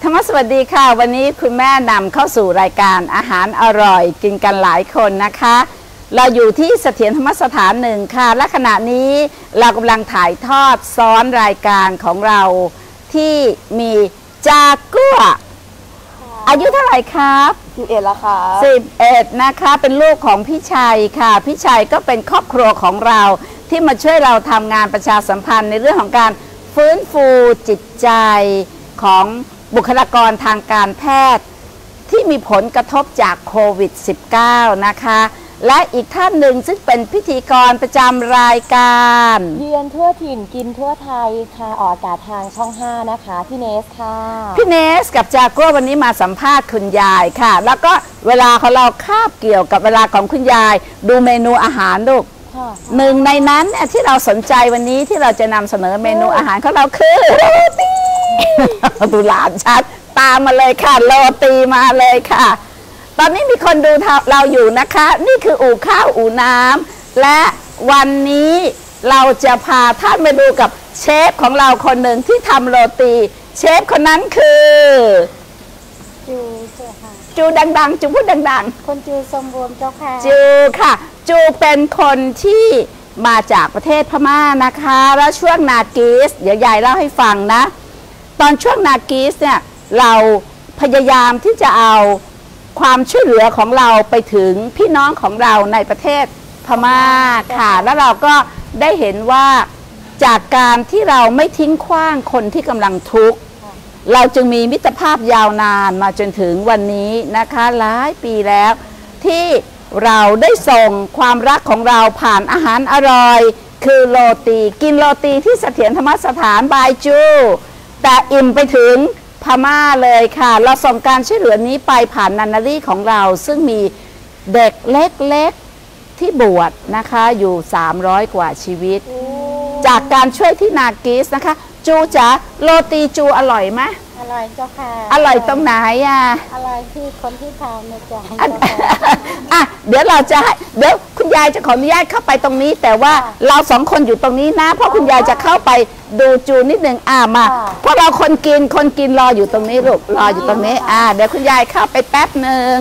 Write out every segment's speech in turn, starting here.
ธรรมสวัสดีค่ะวันนี้คุณแม่นำเข้าสู่รายการอาหารอร่อยกินกันหลายคนนะคะเราอยู่ที่เสถียรธรรมสถานหนึ่งค่ะและขณะนี้เรากำลังถ่ายทอดซ้อนรายการของเราที่มีจากัวอายุเท่าไหร่ครับ 11แล้วค่ะ 11นะคะเป็นลูกของพี่ชัยค่ะพี่ชัยก็เป็นครอบครัวของเราที่มาช่วยเราทำงานประชาสัมพันธ์ในเรื่องของการฟื้นฟูจิตใจของบุคลากรทางการแพทย์ที่มีผลกระทบจากโควิด -19 นะคะและอีกท่านหนึ่งซึ่งเป็นพิธีกรประจำรายการเยือนทั่วถิ่นกินทั่วไทยค่ะออกอากาศทางช่อง 5 นะคะพี่เนสค่ะพี่เนสกับจากัววันนี้มาสัมภาษณ์คุณยายค่ะแล้วก็เวลาของเราคาบเกี่ยวกับเวลาของคุณยายดูเมนูอาหารลูกหนึ่งในนั้นที่เราสนใจวันนี้ที่เราจะนำเสนอเมนูอาหารของเราคือโรตีดูหลานชัดตามมาเลยค่ะโรตีมาเลยค่ะตอนนี้มีคนดูเราอยู่นะคะนี่คืออู่ข้าวอู่น้ำและวันนี้เราจะพาท่านมาดูกับเชฟของเราคนหนึ่งที่ทำโรตีเชฟคนนั้นคือจูเจ้าค่ะจูดังๆจูพูดดังๆคนจูสมบูรณ์เจ้าค่ะจูค่ะจูเป็นคนที่มาจากประเทศพม่านะคะแล้วช่วงนากีสเดี๋ยวยายเล่าให้ฟังนะตอนช่วงนากีสเนี่ยเราพยายามที่จะเอาความช่วยเหลือของเราไปถึงพี่น้องของเราในประเทศพม่าค่ะแล้วเราก็ได้เห็นว่าจากการที่เราไม่ทิ้งขว้างคนที่กำลังทุกข์เราจึงมีมิตรภาพยาวนานมาจนถึงวันนี้นะคะหลายปีแล้วที่เราได้ส่งความรักของเราผ่านอาหารอร่อยคือโรตีกินโรตีที่เสถียรธรรมสถานบายจูแต่อิ่มไปถึงพม่าเลยค่ะเราส่งการช่วยเหลือนี้ไปผ่านนันนารีของเราซึ่งมีเด็กเล็กๆที่บวชนะคะอยู่300กว่าชีวิตจากการช่วยที่นากีสนะคะจูจ๋าโรตีจูอร่อยไหมอร่อยเจ้าค่ะอร่อยตรงไหนอ่ะอร่อยที่คนที่ทำนะจ๊ะอ่ะเดี๋ยวเราจะให้เดี๋ยวคุณยายจะขออนุญาตเข้าไปตรงนี้แต่ว่าเราสองคนอยู่ตรงนี้นะเพราะคุณยายจะเข้าไปดูจูนิดนึงมาเพราะเราคนกินรออยู่ตรงนี้ลูกรออยู่ตรงนี้เดี๋ยวคุณยายเข้าไปแป๊บหนึ่ง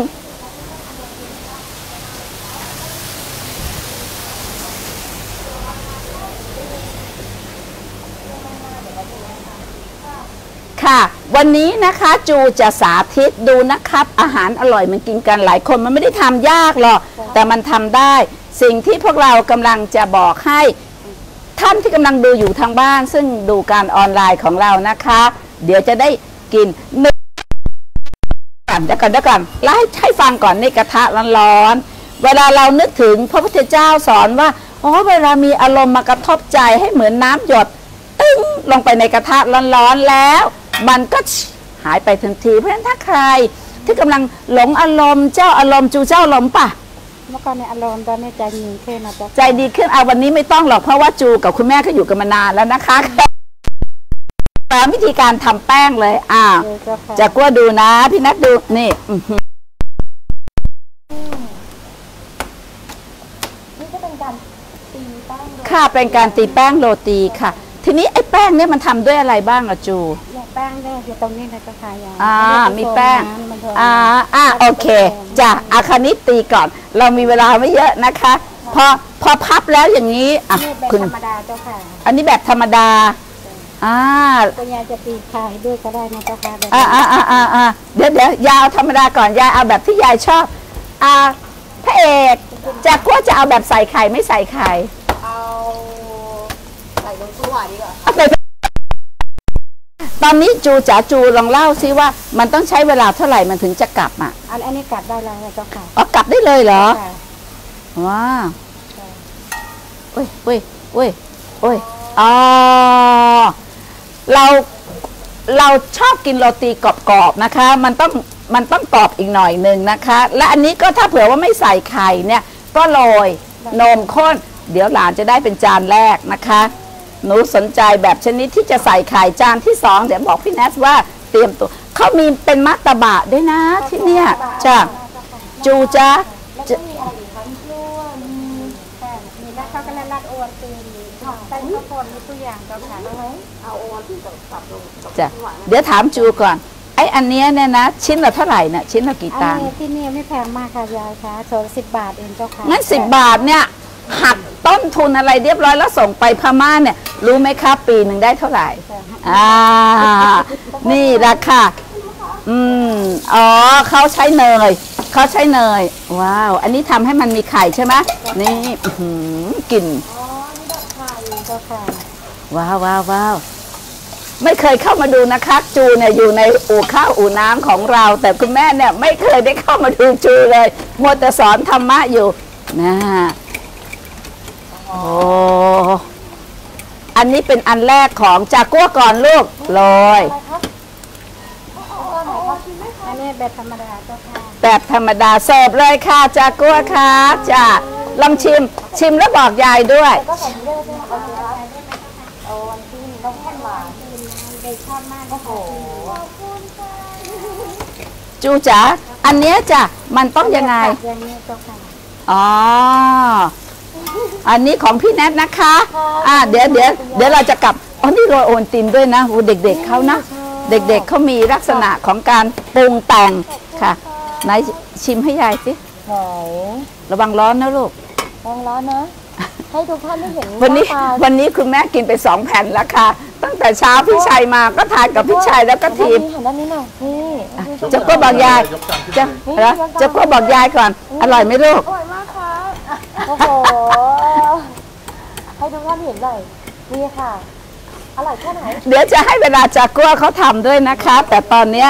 ค่ะวันนี้นะคะจูจะสาธิตดูนะครับอาหารอร่อยมันกินกันหลายคนมันไม่ได้ทำยากหรอกแต่มันทำได้สิ่งที่พวกเรากำลังจะบอกให้ท่านที่กำลังดูอยู่ทางบ้านซึ่งดูการออนไลน์ของเรานะคะเดี๋ยวจะได้กินเดี๋ยวก่อนไล่ให้ฟังก่อนในกระทะร้อนๆเวลาเรานึกถึงพระพุทธเจ้าสอนว่าเวลามีอารมณ์มากระทบใจให้เหมือนน้ำหยดตึ้งลงไปในกระทะร้อนๆแล้วมันก็หายไปทันทีเพราะฉะนั้นถ้าใครที่กำลังหลงอารมณ์เจ้าอารมณ์จูเจ้าอารมณ์ป่ะเมื่อก่อนในอารมณ์ตอนนี้ใจดีขึ้นนะจ๊ะใจดีขึ้นวันนี้ไม่ต้องหรอกเพราะว่าจูกับคุณแม่เขาอยู่กันมานานแล้วนะคะตามวิธีการทำแป้งเลยจะกลัวดูนะพี่นัทดูนี่นี่ก็เป็นการตีแป้งค่ะเป็นการตีแป้งโรตีค่ะทีนี้ไอ้แป้งเนี่ยมันทำด้วยอะไรบ้างอะจูแป้งเนี่ยอยู่ตรงนี้นะเจ้าค่ะมีแป้งโอเคจ้ะคราวนี้ตีก่อนเรามีเวลาไม่เยอะนะคะพอพับแล้วอย่างนี้คุณธรรมดาเจ้าค่ะอันนี้แบบธรรมดาคุณยายจะตีไข่ด้วยก็ได้นะเจ้าค่ะเดี๋ยวยาวธรรมดาก่อนยายเอาแบบที่ยายชอบพระเอกจะกลัวจะเอาแบบใส่ไข่ไม่ใส่ไข่เอาใส่ลงทั่วดีกว่าตอนนี้จูลองเล่าซิว่ามันต้องใช้เวลาเท่าไหร่มันถึงจะกลับอันนี้กลับได้แล้วเจ้าค่ะกลับได้เลยเหรอว้าเราชอบกินโรตีกรอบๆนะคะมันต้องกรอบอีกหน่อยหนึ่งนะคะและอันนี้ก็ถ้าเผื่อว่าไม่ใส่ไข่เนี่ยก็โรยนมข้นเดี๋ยวหลานจะได้เป็นจานแรกนะคะหนูสนใจแบบชนิดที่จะใส่ไข่จานที่2เดี๋ยวบอกพี่แนสว่าเตรียมตัวเขามีเป็นมัตตบะด้วยนะที่เนี่ยจ้ะจูจ้ะจะมีอะไรอีกทั้งกล้วยมีแล้วเขาก็แล้วรัดโอนตีมีแป้งข้าวโพดมีตัวอย่างเจ้าค่ะเอาโอนที่สับลงจ้ะเดี๋ยวถามจูก่อนไออันเนี้ยเนี่ยนะชิ้นละเท่าไหร่เนี่ยชิ้นละกี่อันตังค์นี้ที่นี่ไม่แพงมากค่ะยายคะโซน10 บาทเองเจ้าค่ะงั้น10 บาทเนี่ยหักต้นทุนอะไรเรียบร้อยแล้วส่งไปพม่าเนี่ยรู้ไหมครับปีหนึ่งได้เท่าไหร่นี่ราคาอ๋อเขาใช้เนยว้าวอันนี้ทำให้มันมีไข่ใช่ไหมนี่กลิ่นอ๋อนี่ดอกไข่เจ้าค่ะว้าวไม่เคยเข้ามาดูนะคะจูเนี่ยอยู่ในอู่ข้าวอู่น้ำของเรา แต่คุณแม่เนี่ยไม่เคยได้เข้ามาดูจูเลยมัวแต่สอนธรรมะอยู่นะโอ้อันนี้เป็นอันแรกของจากกัวก่อนลูกโรยอันนี้แบบธรรมดาเจ้าค่ะแบบธรรมดาเสิร์ฟเลยค่ะจากกัวค่ะจะลองชิมแล้วบอกยายด้วยก็ของนี้ได้ใช่ไหมคะโอ้วันที่น้องแค่หวานเบคอนมากโอ้โหจูจ๋าอันเนี้ยจ้ะมันต้องยังไงอย่างนี้เจ้าค่ะอ๋อ อันนี้ของพี่แนทนะคะเดี๋ยวเราจะกลับอ๋อนี่โรยโอนตินด้วยนะเด็กๆเขานะ เด็กๆเขามีลักษณะของการปรุงแต่งค่ะไหนชิมให้ยายสิไหนระวังร้อนนะลูกร้อนนะ ให้ทุกท่านได้เห็นวันนี้หาตาวันนี้คุณแม่กินไป2 แผ่นแล้วค่ะ ตั้งแต่เช้าพี่ชัยมาก็ทานกับพี่ชัยแล้วก็ทีมหันด้านนี้หน่อยนี่จะก็บอกยายจะก็บอกยายก่อน อร่อยไหมลูกอร่อยมากค่ะโอ้โหให้ทุกท่านเห็นหน่อยนี่ค่ะอร่อยแค่ไหนเดี๋ยวจะให้เวลาจากกัวเขาทำด้วยนะคะ แต่ตอนเนี้ย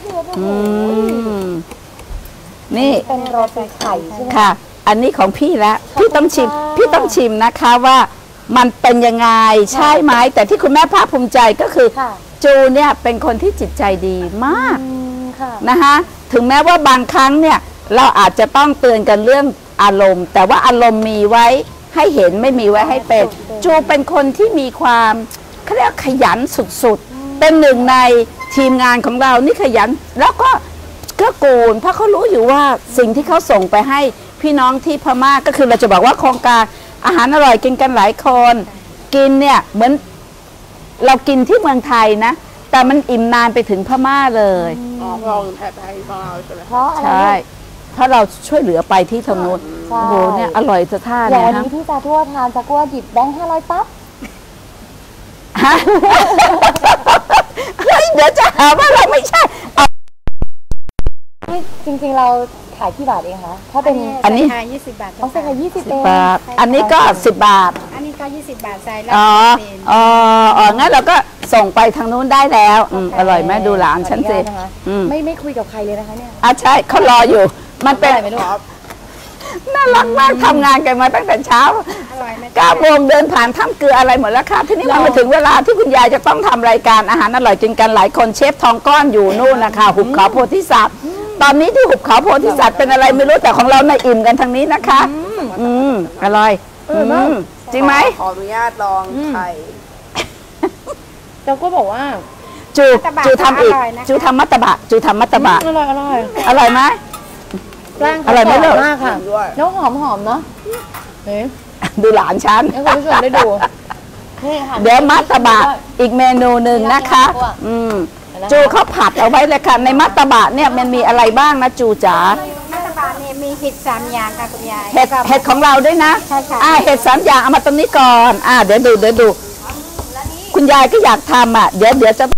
นี่เป็นโรตีไข่ใช่ไหมค่ะ อันนี้ของพี่แล้วพี่ต้องชิมนะคะว่ามันเป็นยังไงใช่ไหมแต่ที่คุณแม่ภาคภูมิใจก็คือค่ะจูเนี่ยเป็นคนที่จิตใจดีมากค่ะนะคะถึงแม้ว่าบางครั้งเนี่ยเราอาจจะต้องเตือนกันเรื่องอารมณ์ แต่ว่าอารมณ์มีไว้ให้เห็นไม่มีไว้ให้เป็นจูเป็นคนที่มีความเขาเรียกขยันสุดๆเป็นหนึ่งในทีมงานของเรานี่ขยันแล้วก็เกื้อกูลเพราะเขารู้อยู่ว่าสิ่งที่เขาส่งไปให้พี่น้องที่พม่าก็คือเราจะบอกว่าโครงการอาหารอร่อยกินกันหลายคนกินเนี่ยเหมือนเรากินที่เมืองไทยนะแต่มันอิ่มนานไปถึงพม่าเลยเราแพ้ไทยของเราใช่ไหมเพราะอะไรใช่เพราะเราช่วยเหลือไปที่ทางนู้นใช่โอ้โหเนี่ยอร่อยจะท่าอย่าเนี่งยวันฮะนี้พี่จะทั่วทานจะกั้วหยิบแบงค์500ปั๊บฮะ เฮ้ยเดี๋ยวจะหาว่าเราไม่ใช่เอานี่จริงๆเราขายกี่บาทเองคะถ้าเป็นอันนี้ใส่20 บาทต้องเป็น20เองบาทอันนี้ก็10 บาทอันนี้ก็20 บาทใส่แล้วอ๋อเต็มอ๋องั้นเราก็ส่งไปทางนู้นได้แล้วอร่อยไหมดูหลานฉันสิขออญาตนะคะ ไม่คุยกับใครเลยนะคะเนี่ยใช่เขารออยู่ มันเป็นอร่อยไหมลูกน่ารักมากทำงานกันมาตั้งแต่เช้าอร่อยไหม 9 โมงเดินผ่านถ้ำเกลืออะไรหมดแล้วค่ะทีนี้มันมาถึงเวลาที่คุณยายจะต้องทำรายการอาหารอร่อยกินกันหลายคนเชฟทองก้อนอยู่นู่นนะคะหุบเขาโพธิสัตว์ตอนนี้ที่หุบเขาโพธิสัตว์เป็นอะไรไม่รู้แต่ของเราในยอิ่มกันทางนี้นะคะอร่อยจริงไหมขออนุญาตลองไข่เราก็บอกว่าจูทำอีกจูทำมัตตบะจูทำมัตตบะอร่อยอร่อยไหมแป้งอร่อยไหมลูกมากค่ะแล้วหอมเนาะเฮ้ยดูหลานฉันให้คุณผู้ชมได้ดูนี่ค่ะเดี๋ยวมัตตบะอีกเมนูหนึ่งนะคะจูเขาผัดเอาไว้เลยค่ะในมัตตบะเนี่ยมันมีอะไรบ้างนะจูจ๋ารัฐบาลเนี่ยมีเห็ด3 อย่างค่ะคุณยายเห็ดของเราด้วยนะใช่ค่ะเห็ด3 อย่างเอามาตรงนี้ก่อนเดี๋ยวดูคุณยายก็อยากทำเดี๋ยวจะ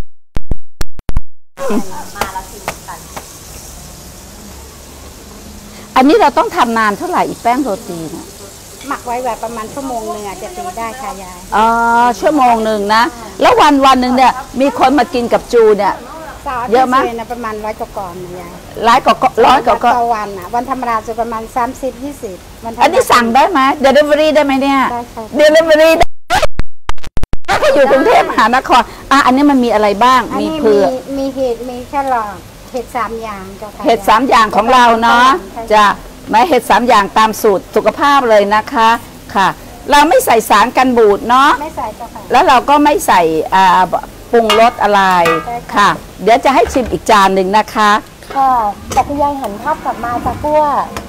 อันนี้เราต้องทำนานเท่าไหร่อีกแป้งโรตีนะหมักไว้แบบประมาณชั่วโมงหนึ่งอาจจะตีได้ค่ะยายชั่วโมงหนึ่งนะแล้ววันหนึ่งเนี่ยมีคนมากินกับจูเนี่ย เยอะมั้ยนะประมาณ100 กว่าก่อนนะยายร้อยกว่าก็ต่อวันอ่ะวันธรรมดาจะประมาณ30-20วันธรรมดาอันนี้สั่งได้ไหมเดลิเวอรี่ได้ไหมเนี่ยได้ค่ะเดลิเวอรี่ถ้าอยู่กรุงเทพมหานครอันนี้มันมีอะไรบ้างอันมีนี้เผือกมีเห็ดมีแครอทเห็ด3 อย่างจ้ะค่ะเห็ด3 อย่างของเราเนาะจะไหมเห็ด3 อย่างตามสูตรสุขภาพเลยนะคะค่ะ เราไม่ใส่สารกันบูดเนาะไม่ใส่จ้ะค่ะแล้วเราก็ไม่ใส่ปรุงรสอะไรใช่ค่ะค่ะ เดี๋ยวจะให้ชิมอีกจานหนึ่งนะคะค่ะแต่คุณยายหันภาพกลับมาจากกั้ว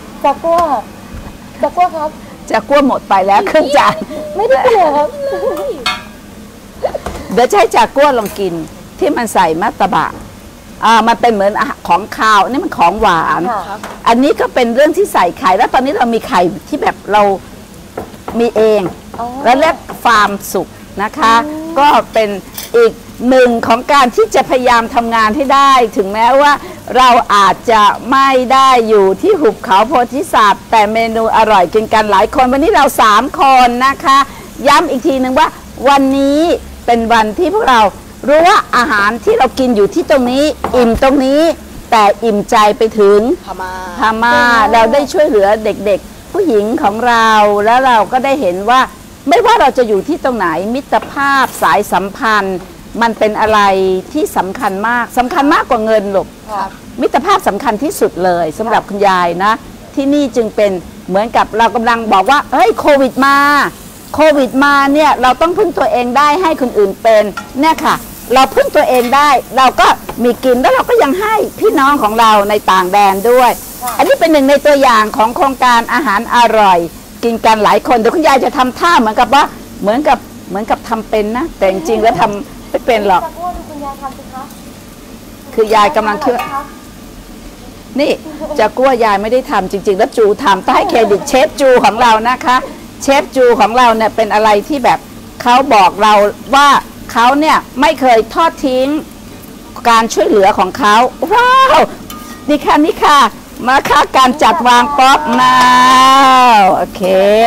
ครับจะกลัวหมดไปแล้วครึ่งจานไม่ได้กลัวครับเดี๋ยวจะให้จากกัวลองกินที่มันใส่มัตตบะมันเป็นเหมือนของคาวนี่มันของหวานค่ะอันนี้ก็เป็นเรื่องที่ใส่ไข่แล้วตอนนี้เรามีไข่ที่แบบเรามีเองอ๋อและเรียกฟาร์มสุกนะคะ ก็เป็นอีกหนึ่งของการที่จะพยายามทำงานให้ได้ ถึงแม้ว่าเราอาจจะไม่ได้อยู่ที่หุบเขาโพธิสัตว์แต่เมนูอร่อยกินกันหลายคนวันนี้เรา3 คนนะคะ ย้ำอีกทีหนึ่งว่าวันนี้เป็นวันที่พวกเรารู้ว่าอาหารที่เรากินอยู่ที่ตรงนี้อิ่มตรงนี้แต่อิ่มใจไปถึงพม่าพม่าเราได้ช่วยเหลือเด็กๆผู้หญิงของเราแล้วเราก็ได้เห็นว่าไม่ว่าเราจะอยู่ที่ตรงไหนมิตรภาพสายสัมพันธ์ มันเป็นอะไรที่สำคัญมากกว่าเงินหรอกค่ะมิตรภาพสำคัญที่สุดเลยสำหรับคุณยายนะที่นี่จึงเป็นเหมือนกับเรากำลังบอกว่าเฮ้ยโควิดมาเนี่ยเราต้องพึ่งตัวเองได้ให้คนอื่นเป็นเนี่ยค่ะเราพึ่งตัวเองได้เราก็มีกินแล้วเราก็ยังให้พี่น้องของเราในต่างแดนด้วย อันนี้เป็นหนึ่งในตัวอย่างของโครงการอาหารอร่อย กินกันหลายคนเดี๋ยวคุณยายจะทำท่าเหมือนกับว่าเหมือนกับทำเป็นนะแต่จริงๆแล้วทำไม่เป็นหรอกจะพูดดูคุณยายทำสิคะคือยายกำลังคิดว่านี่จะกลัวยายไม่ได้ทำจริงๆแล้วจูทำต้องให้เครดิตเชฟจูของเรานะคะเชฟจูของเราเนี่ยเป็นอะไรที่แบบเขาบอกเราว่าเขาเนี่ยไม่เคยทอดทิ้งการช่วยเหลือของเขาว้าวนี่ค่ะมาค่ะการจัดวางป๊อปมาโอเค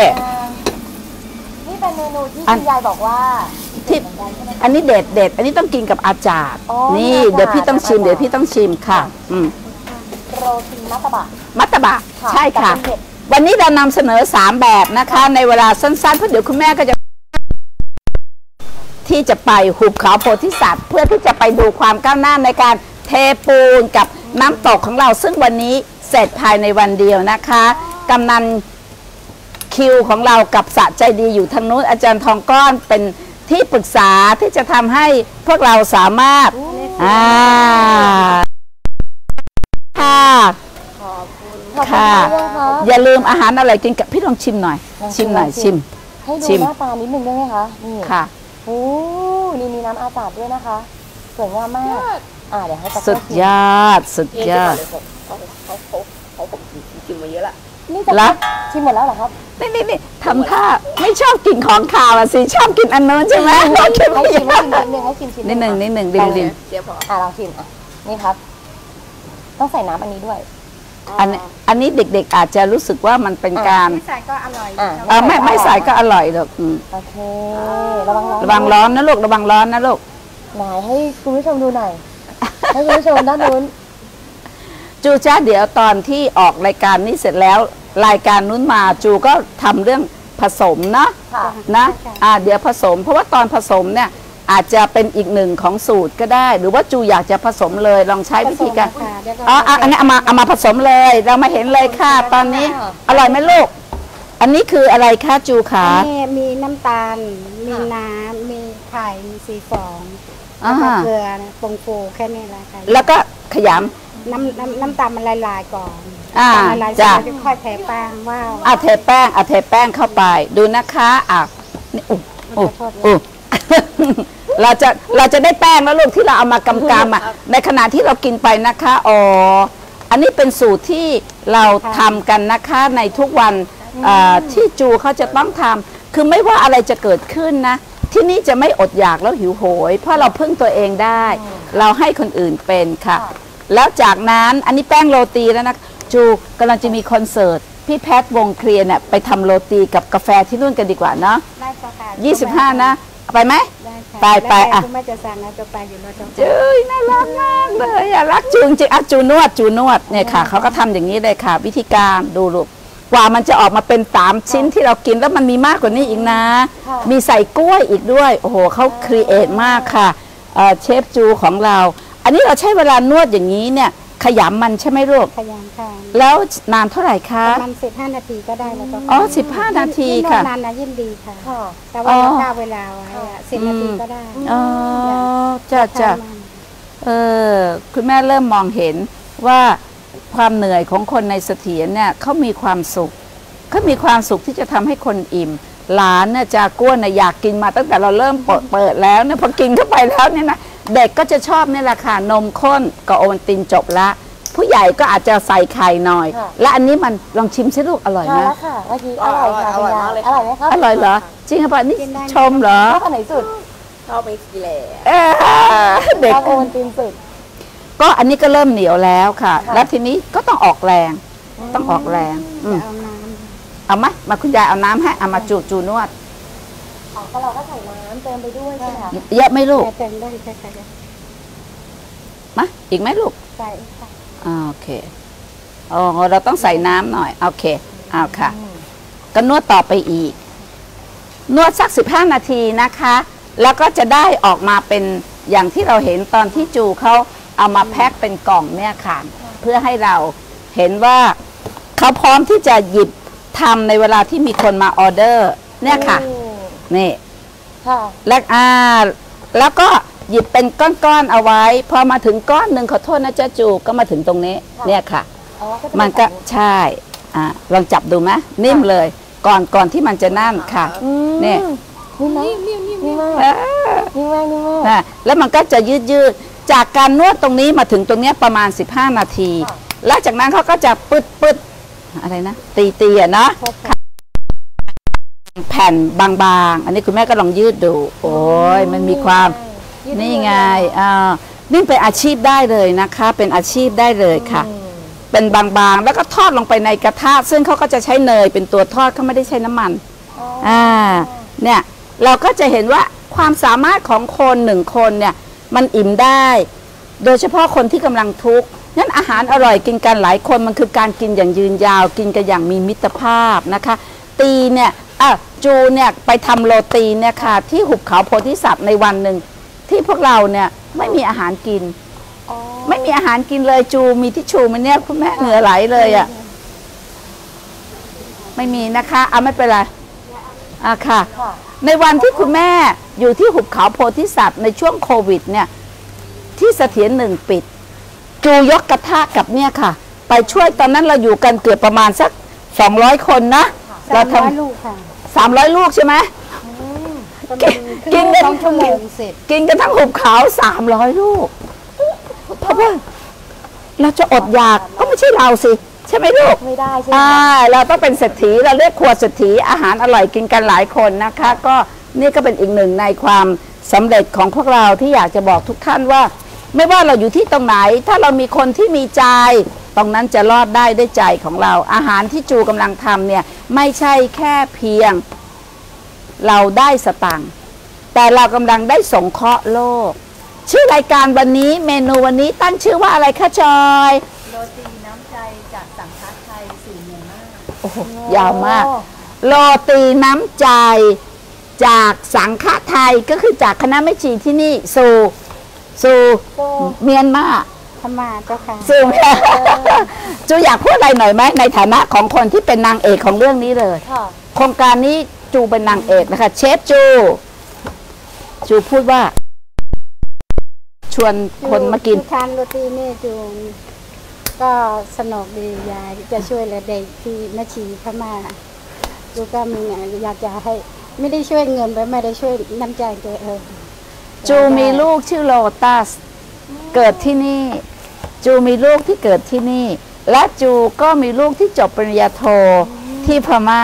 นี่เป็นเมนูที่อันคุณยายบอกว่าที่อันนี้เด็ดอันนี้ต้องกินกับอาจารย์อ๋อนี่อาจารย์เดี๋ยวพี่ต้องชิมอาจารย์เดี๋ยวพี่ต้องชิมค่ะโรตีมัตตบะมัตตบะค่ะใช่ค่ะแต่เป็นเผ็ดวันนี้เรานำเสนอ3แบบนะคะในเวลาสั้นๆเพราะเดี๋ยวคุณแม่ก็จะที่จะไปหุบเขาโพธิสัตว์เพื่อที่จะไปดูความก้าวหน้าในการเทปูนกับน้ำตกของเราซึ่งวันนี้เสร็จภายในวันเดียวนะคะกำนันคิวของเรากับสะใจดีอยู่ทางนู้นอาจารย์ทองก้อนเป็นที่ปรึกษาที่จะทำให้พวกเราสามารถค่ะขอบคุณค่ะด้วยค่ะอย่าลืมอาหารอะไรกินกับพี่ลองชิมหน่อย ชิมหน่อยชิมให้ชิดูมหน้าตานิดนึงได้ไหมคะนี่ค่ะโอ้นี่มีน้ำอาจาดด้วยนะคะสวยงามมากเดี๋ยวให้ตะสุดยอดสุดยอดเขาผมชิมมาเยอะละนี่จะแล้วชิมหมดแล้วเหรอครับนี่ทำท่าไม่ชอบกินของขาวอะสิชอบกินอันนู้นใช่ไหมชอบกินให้ไม่ชิมเยให้อะชิมนิดนึงให้ชิมนิดหนึ่งดิมเจี๊ยบพอลองชิมนี่ครับ ต้องใส่น้ำอันนี้ด้วยอันนี้เด็กๆอาจจะรู้สึกว่ามันเป็นการไม่ใส่ก็อร่อยไม่ใส่ก็อร่อยหรอกโอเคระวังร้อนระวังร้อนนะลูกระวังร้อนนะลูกไหนให้คุณผู้ชมดูหน่อย ให้คุณผู้ชมด้านนู้นจูจ้าเดี๋ยวตอนที่ออกรายการนี้เสร็จแล้วรายการนู้นมาจูก็ทำเรื่องผสมนะค่ะนะเดี๋ยวผสม เพราะว่าตอนผสมเนี่ยอาจจะเป็นอีกหนึ่งของสูตรก็ได้ หรือว่าจูอยากจะผสมเลยลองใช้วิธีการอันนี้เอามาผสมเลยเรามาเห็นเลยค่ะ ตอนนี้อร่อยไหมลูก อันนี้คืออะไรคะจูขาอันนี้มีน้ำตาล มีน้ำ มีไข่ มีสีฟองแล้วก็เกลือนะปรุงฟูแค่นี้แหละค่ะแล้วก็ขยน้ำตาลมันละลายก่อนอ่าละลายเสร็จจ้ะแล้วจะค่อยแผ่แป้งว้าวำเทแป้งเข้าไปดูนะคะนี่เราจะได้แป้งแล้วลูกที่เราเอามากำในขณะที่เรากินไปนะคะอันนี้เป็นสูตรที่เราทำกันนะคะในทุกวันที่จูเขาจะต้องทำคือไม่ว่าอะไรจะเกิดขึ้นนะที่นี่จะไม่อดอยากแล้วหิวโหย เพราะเราพึ่งตัวเองได้ เราให้คนอื่นเป็นค่ะ แล้วจากนั้นอันนี้แป้งโรตีแล้วนะจูกำลังจะมีคอนเสิร์ตพี่แพทวงเคลียร์เนี่ยไปทำโรตีกับกาแฟที่นู่นกันดีกว่าเนาะได้ค่ะ 25นะไปไหมได้ค่ะไปแล้วคุณแม่จะสั่งนะจะไปอยู่แล้วจะเจ้ยน่ารักมากเลยรักจูจริงจูนวดเนี่ยค่ะเขาก็ทำอย่างนี้เลยค่ะ วิธีการดูลูกกว่ามันจะออกมาเป็น3ชิ้นที่เรากินแล้วมันมีมากกว่านี้อีกนะ มีใส่กล้วยอีกด้วยโอ้โหเขาครีเอทมากค่ะเชฟจูของเรา อันนี้เราใช้เวลานวดอย่างนี้เนี่ยขยำมันใช่ไหมลูกขยันค่ะแล้วนานเท่าไหร่คะประมาณ15 นาทีก็ได้แล้วก็ 15 นาทียิ่งค่ะนานนะยิ่งดีค่ะค่ะแต่ว่าเรากล้าเวลาไว้10 นาทีก็ได้จ้ะคุณแม่เริ่มมองเห็นว่าความเหนื่อยของคนในเสถียรเนี่ยเขามีความสุขที่จะทำให้คนอิ่มหลานเนี่ยจาก้วนอยากกินมาตั้งแต่เราเริ่มเปิดแล้วเนี่ยพอกินเข้าไปแล้วเนี่ยนะเด็กก็จะชอบนี่แหละค่ะนมข้นกับโอวัลตินจบละผู้ใหญ่ก็อาจจะใส่ไข่หน่อย และอันนี้มันลองชิมสิลูกอร่อยทานนะแล้วค่ะเมื่อกี้อร่อยค่ะอร่อยมากเลยอร่อยไหมคะอร่อยเหรอจริงครับนี่ชมเหรอชอบอันไหนสุดชอบไปกินแหล่เด็กชอบโอวัลตินสุดก็อันนี้ก็เริ่มเหนียวแล้วค่ะ แล้วทีนี้ก็ต้องออกแรงต้องออกแรงจะเอาน้เอาไหมมาคุณยายเอาน้ำให้เอามาจูนวดอ๋อก็เราก็ใส่น้ำเติมไปด้วยใช่ไหมคะเยอะไหมลูกำเต็มได้ใช่ค่ะมาอีกไหมลูกใส่ค่ะโอเคโอ้เราต้องใส่น้ำหน่อยโอเคเอาค่ะก็นวดต่อไปอีก นวดสัก15 นาทีนะคะ แล้วก็จะได้ออกมาเป็นอย่างที่เราเห็นตอนที่จูเขาเอามาแพ็คเป็นกล่องเนี่ยค่ะเพื่อให้เราเห็นว่าเขาพร้อมที่จะหยิบทำในเวลาที่มีคนมาออเดอร์เนี่ยค่ะนี่ค่ะแล้วก็หยิบเป็นก้อนๆเอาไว้พอมาถึงก้อนหนึ่งขอโทษนะจ๊ะจูก็มาถึงตรงนี้เนี่ยค่ะอ๋อจะมันก็ใช่ลองจับดูไหมนิ่มเลยก่อนที่มันจะนั่นค่ะเนี่ยนิ่มไหมนิ่มมากนิ่มมากนิ่มมากนะแล้วมันก็จะยืดจากการนวดตรงนี้มาถึงตรงนี้ประมาณ15 นาที แล้วจากนั้นเขาก็จะปึดอะไรนะตีอะเนาะแผ่นบางๆอันนี้คุณแม่ก็ลองยืดดูโอ้ยมันมีความนี่ไงนี่เป็นอาชีพได้เลยนะคะเป็นอาชีพได้เลยค่ะเป็นบางๆแล้วก็ทอดลงไปในกระทะซึ่งเขาก็จะใช้เนยเป็นตัวทอดเขาไม่ได้ใช้น้ำมันเนี่ยเราก็จะเห็นว่าความสามารถของคน1 คนเนี่ยมันอิ่มได้โดยเฉพาะคนที่กำลังทุกข์นั้นอาหารอร่อยกินกันหลายคนมันคือการกินอย่างยืนยาวกินกันอย่างมีมิตรภาพนะคะตีเนี่ยจูเนี่ยไปทำโรตีเนี่ยค่ะที่หุบเขาโพธิสัตว์ในวันหนึ่งที่พวกเราเนี่ยไม่มีอาหารกินไม่มีอาหารกินเลยจูมีทิชชูมันเนี่ยคุณแม่เหงื่อไหลเลยอ่ะไม่มีนะคะไม่เป็นไรค่ะ ในวันที่คุณแม่อยู่ที่หุบเขาโพธิสัตว์ในช่วงโควิดเนี่ยที่เสถียร1ปิดจูยกกระทะกับเนี่ยค่ะไปช่วยตอนนั้นเราอยู่กันเกือบประมาณสัก200 คนนะเราทำลูกค่ะ 300 ลูกใช่ไหมกินกัน 2 ชั่วโมงเสร็จกินกันทั้งหุบเขา300 ลูกเพราะว่าเราจะอดอยากก็ไม่ใช่เราสิใช่ไหมลูกไม่ได้ใช่ไหมเราต้องเป็นเศรษฐีเราเรียกครัวเศรษฐีอาหารอร่อยกินกันหลายคนนะคะก็นี่ก็เป็นอีกหนึ่งในความสำเร็จของพวกเราที่อยากจะบอกทุกท่านว่าไม่ว่าเราอยู่ที่ตรงไหนถ้าเรามีคนที่มีใจตรงนั้นจะรอดได้ด้วยใจของเราอาหารที่จูกำลังทำเนี่ยไม่ใช่แค่เพียงเราได้สตังค์แต่เรากำลังได้สงเคราะห์โลกชื่อรายการวันนี้เมนูวันนี้ตั้งชื่อว่าอะไรคะจอยโรตีน้ำใจจากสังฆไทยสู่หมู่มากโอ้โหยาวมากโรตีน้ำใจจากสังฆไทยก็คือจากคณะแม่ชีที่นี่สู่เมียนมาพม่าเจ้าค่ะซึ่งจูอยากพูดอะไรหน่อยไหมในฐานะของคนที่เป็นนางเอกของเรื่องนี้เลยโครงการนี้จูเป็นนางเอกนะคะเชฟจูพูดว่าชวนคนมากินทานโรตีนี่จูก็สนุกดียายจะช่วยเหลือเด็กที่แม่ชีพม่าจูก็มีอยากจะให้ไม่ได้ช่วยเงินไปไม่ได้ช่วยน้ำใจตัวเองจูมีลูกชื่อโลตัสเกิดที่นี่จูมีลูกที่เกิดที่นี่และจูก็มีลูกที่จบปริญญาโทที่พม่า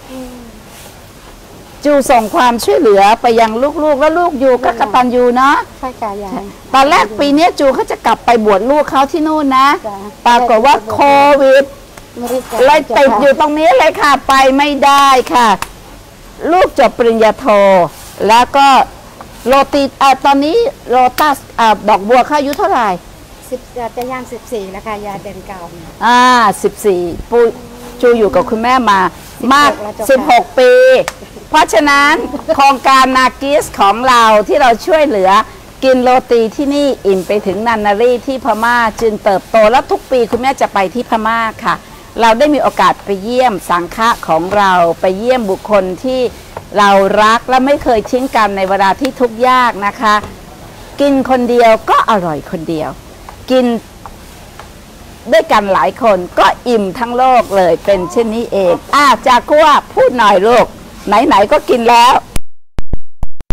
จูส่งความช่วยเหลือไปยังลูกๆแล้วลูกอยู่ก็กตัญญูเนาะใช่ค่ะยายตอนแรกปีนี้จูเขาจะกลับไปบวชลูกเขาที่นู่นนะปรากฏว่าโควิดเลยติดอยู่ตรงนี้เลยค่ะไปไม่ได้ค่ะลูกจบปริญญาโทแล้วก็โรตีตอนนี้โรตัสดอกบัวเขาอายุเท่าไหร่จะย่าง14แล้วค่ะยาเดินเก่า 14ปูจูอยู่กับคุณแม่มามาก16 ปีเพราะฉะนั้นโครงการนากิสของเราที่เราช่วยเหลือกินโรตีที่นี่อิ่มไปถึงนันนารีที่พม่าจึงเติบโตและทุกปีคุณแม่จะไปที่พม่าค่ะเราได้มีโอกาสไปเยี่ยมสังฆะของเราไปเยี่ยมบุคคลที่เรารักและไม่เคยทิ้งกันในเวลาที่ทุกข์ยากนะคะกินคนเดียวก็อร่อยคนเดียวกินด้วยกันหลายคนก็อิ่มทั้งโลกเลยเป็นเช่นนี้เองจากัวพูดหน่อยลูกไหนๆก็กินแล้ว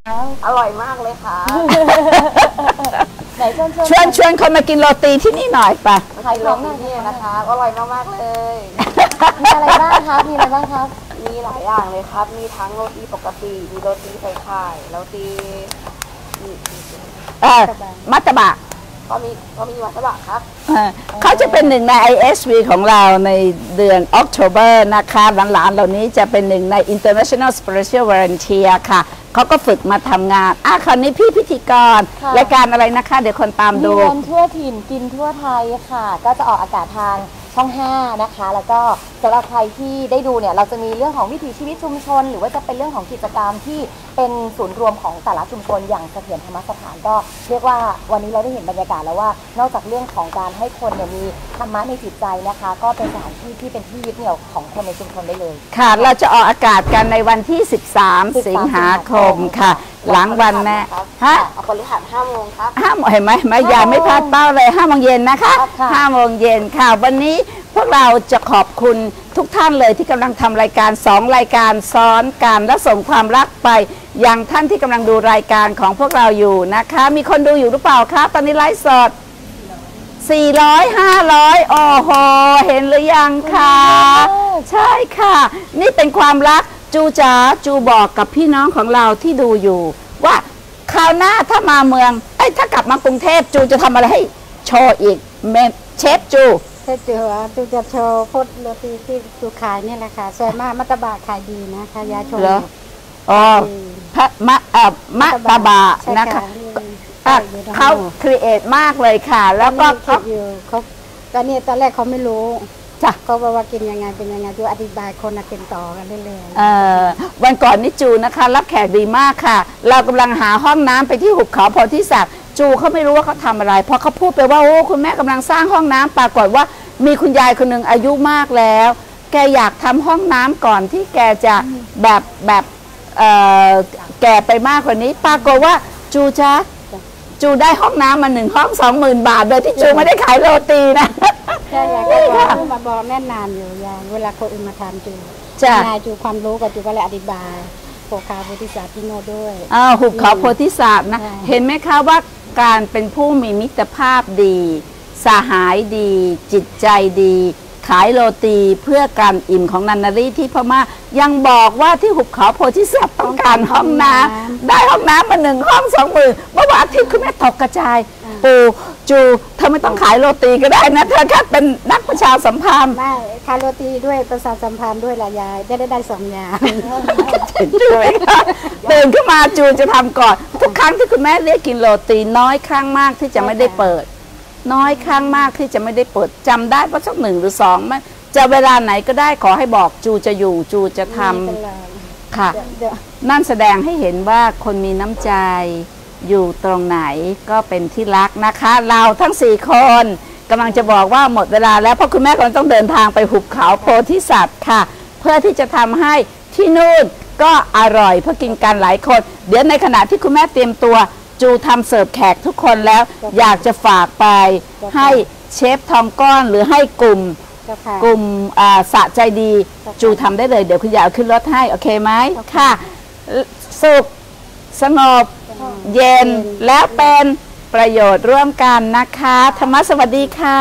อร่อยมากเลยค่ะไหนชวนคนมากินโรตีที่นี่หน่อยปะขายของหน่อยนี่นะคะอร่อยมากๆเลยมีอะไรบ้างครับมีอะไรบ้างครับมีหลายอย่างเลยครับ มีทั้งโรตีปกติ มีโรตีใส่ไข่โรตีมีมัตตบะก็มีวัตบะครับเขาจะเป็นหนึ่งใน ISV ของเราในเดือน October นะคะหลานๆเหล่านี้จะเป็นหนึ่งใน International Special Volunteer ค่ะเขาก็ฝึกมาทำงานคราวนี้พี่พิธีกรรายการอะไรนะคะ เดี๋ยวคนตามดูเดินทั่วถิ่นกินทั่วไทยค่ะ ก็จะออกอากาศทางช่อง 5 นะคะ แล้วก็สำหรับใครที่ได้ดูเนี่ยเราจะมีเรื่องของวิถีชีวิตชุมชน หรือว่าจะเป็นเรื่องของกิจกรรมที่เป็นศูนย์รวมของแต่ละชุมชนอย่างเสถียรธรรมสถานก็เรียกว่าวันนี้เราได้เห็นบรรยากาศแล้วว่านอกจากเรื่องของการให้คนเนี่ยมีธรรมะในจิตใจนะคะ ก็เป็นสถานที่ที่เป็นที่ยึดเหนี่ยวของคนในชุมชนได้เลยค่ะเราจะออกอากาศกันในวันที่ 13 สิงหาคมค่ะ หลังวันแม่ฮะเอาพฤหัส5 โมงครับ 5 โมงเห็นไหมอย่าไม่พลาดเป้าเลย5 โมงเย็นนะคะ 5 โมงเย็นค่ะวันนี้พวกเราจะขอบคุณทุกท่านเลยที่กำลังทำรายการ2รายการซ้อนกันและส่งความรักไปยังท่านที่กำลังดูรายการของพวกเราอยู่นะคะมีคนดูอยู่หรือเปล่าคะตอนนี้ไลฟ์สด400 500โอ้โหเห็นหรือยังคะใช่ค่ะนี่เป็นความรักจูจ๋าจูบอกกับพี่น้องของเราที่ดูอยู่ว่าคราวหน้าถ้ามาเมืองถ้ากลับมากรุงเทพจูจะทำอะไรให้โชว์อีกเชฟจูจูจะโชว์พดโรตีที่จูขายนี่แหละค่ะส่วนมากมัตตบะขายดีนะคะยาชมอ๋อมะตบะนะคะเขาครีเอทมากเลยค่ะแล้วก็เขาตอนนี้ตอนแรกเขาไม่รู้จ้ะเขาบอกว่ากินยังไงเป็นยังไงจูอธิบายคนเป็นต่อกันเรื่อยๆวันก่อนนี่จูนะคะรับแขกดีมากค่ะเรากำลังหาห้องน้ำไปที่หุบเขาโพธิสัตว์จูเขาไม่รู้ว่าเขาทำอะไรเพราะเขาพูดไปว่าโอ้คุณแม่กำลังสร้างห้องน้ำปรากฏว่ามีคุณยายคนหนึ่งอายุมากแล้วแกอยากทำห้องน้ำก่อนที่แกจะแบบแก่ไปมากกว่านี้ปรากฏว่าจูได้ห้องน้ำมา1 ห้อง 20,000 บาทโดยที่จูไม่ได้ขายโรตีนะใช่ยายก็มาบอกแน่นานอยู่ยายเวลาคนอื่นมาทำจูนายจูความรู้กับจูก็เลยอธิบายโปรคาโพธิสัตว์ที่โน่ด้วยหุบเขาโพธิสัตว์นะเห็นไหมคะว่าการเป็นผู้มีมิตรภาพดีสหายดีจิตใจดีขายโรตีเพื่อการอิ่มของนันนารีที่พม่ายังบอกว่าที่หุบเขาโพธิสัตว์ต้องการห้องน้ำได้ห้องน้ำมา1 ห้อง 20,000เมื่อวันอาทิตย์คุณแม่ตกกระจายจูเธอไม่ต้องขายโรตีก็ได้นะเธอแค่เป็นนักประชาสัมพันธ์ไม่ขายโรตีด้วยประชาสัมพันธ์ด้วยละยายได้2 อย่างตื่นขึ้นมาจูจะทำก่อนทุกครั้งที่คุณแม่เรียกกินโรตีน้อยครั้งมากที่จะไม่ได้เปิดน้อยครั้งมากที่จะไม่ได้เปิดจำได้ว่าสัก1 หรือ 2ไม่จะเวลาไหนก็ได้ขอให้บอกจูจะอยู่จูจะทำค่ะนั่นแสดงให้เห็นว่าคนมีน้ำใจอยู่ตรงไหนก็เป็นที่รักนะคะเราทั้ง4 คนกำลังจะบอกว่าหมดเวลาแล้วเพราะคุณแม่กำลังต้องเดินทางไปหุบเขาโพธิสัตว์ค่ะเพื่อที่จะทำให้ที่นู่นก็อร่อยเพราะกินกันหลายคนเดี๋ยวในขณะที่คุณแม่เตรียมตัวจูทำเสิร์ฟแขกทุกคนแล้วอยากจะฝากไปให้เชฟทองก้อนหรือให้กลุ่มสะใจดีจูทำได้เลยเดี๋ยวคุณยายขึ้นรถให้โอเคไหมค่ะสุขสงบเย็นแล้วเป็นประโยชน์ร่วมกันนะคะธรรมะสวัสดีค่ะ